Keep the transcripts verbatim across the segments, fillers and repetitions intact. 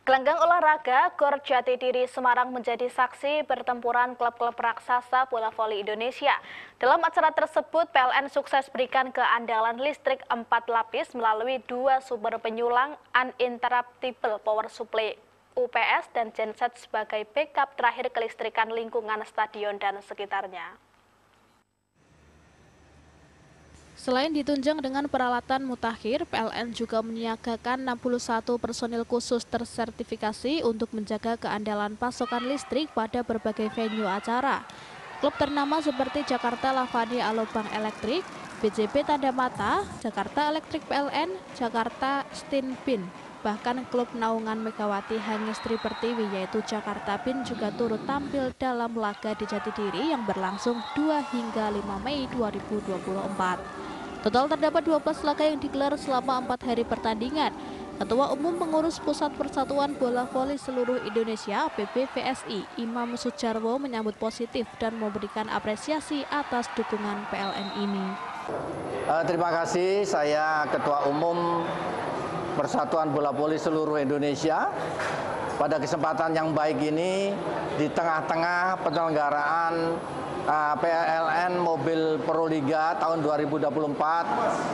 Gelanggang olahraga Gor Jatidiri Semarang menjadi saksi pertempuran klub-klub raksasa bola voli Indonesia. Dalam acara tersebut, P L N sukses berikan keandalan listrik empat lapis melalui dua sumber penyulang uninterruptible power supply U P S dan genset sebagai backup terakhir kelistrikan lingkungan stadion dan sekitarnya. Selain ditunjang dengan peralatan mutakhir, P L N juga menyiagakan enam puluh satu personil khusus tersertifikasi untuk menjaga keandalan pasokan listrik pada berbagai venue acara. Klub ternama seperti Jakarta Lavani Alobang Elektrik, B J B Tanda Mata, Jakarta Elektrik P L N, Jakarta Stinbin, bahkan klub naungan Megawati Hangestri Pertiwi yaitu Jakarta Bin juga turut tampil dalam laga di Jatidiri yang berlangsung dua hingga lima Mei dua ribu dua puluh empat. Total terdapat dua belas laga yang digelar selama empat hari pertandingan. Ketua Umum Pengurus Pusat Persatuan Bola Voli Seluruh Indonesia P B V S I, Imam Sujarwo menyambut positif dan memberikan apresiasi atas dukungan P L N ini. Uh, terima kasih, saya Ketua Umum Persatuan Bola Voli Seluruh Indonesia. Pada kesempatan yang baik ini, di tengah-tengah penyelenggaraan uh, P L N Mobil Proliga tahun dua ribu dua puluh empat,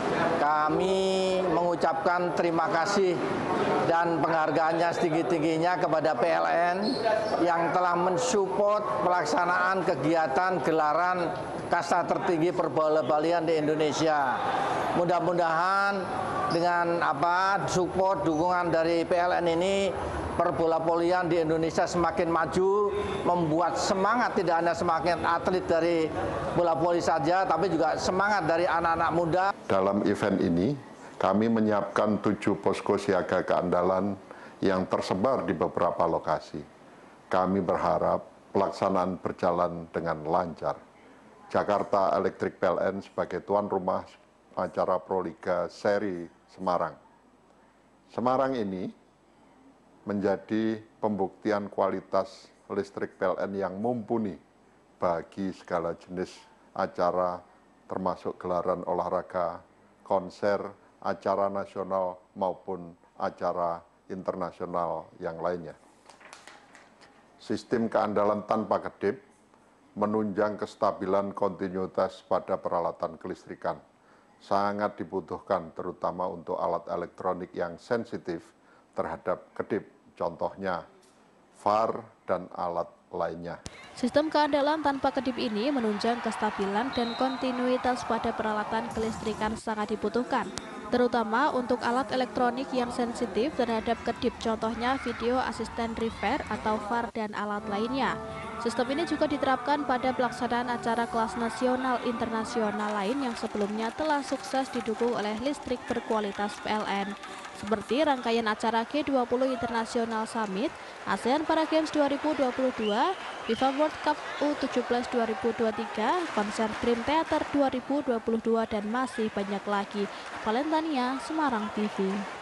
kami mengucapkan terima kasih dan penghargaannya setinggi-tingginya kepada P L N yang telah mensupport pelaksanaan kegiatan gelaran kasta tertinggi perbola-volian di Indonesia. Mudah-mudahan dengan apa support dukungan dari P L N ini, perbola-volian di Indonesia semakin maju, membuat semangat tidak hanya semakin atlet dari bola voli saja, tapi juga semangat dari anak-anak muda. Dalam event ini, kami menyiapkan tujuh posko siaga keandalan yang tersebar di beberapa lokasi. Kami berharap pelaksanaan berjalan dengan lancar. Jakarta Elektrik P L N sebagai tuan rumah acara Proliga Seri Semarang. Semarang ini menjadi pembuktian kualitas listrik P L N yang mumpuni bagi segala jenis acara termasuk gelaran olahraga, konser, acara nasional maupun acara internasional yang lainnya. Sistem keandalan tanpa kedip menunjang kestabilan kontinuitas pada peralatan kelistrikan. Sangat dibutuhkan terutama untuk alat elektronik yang sensitif terhadap kedip, contohnya V A R dan alat lainnya. Sistem keandalan tanpa kedip ini menunjang kestabilan dan kontinuitas pada peralatan kelistrikan sangat dibutuhkan, terutama untuk alat elektronik yang sensitif terhadap kedip, contohnya video asisten repair atau V A R dan alat lainnya. Sistem ini juga diterapkan pada pelaksanaan acara kelas nasional internasional lain yang sebelumnya telah sukses didukung oleh listrik berkualitas P L N, seperti rangkaian acara G dua puluh International Summit, ASEAN Para Games dua ribu dua puluh dua, FIFA World Cup U tujuh belas dua ribu dua puluh tiga, konser Dream Theater dua ribu dua puluh dua, dan masih banyak lagi. Valentania, Semarang T V.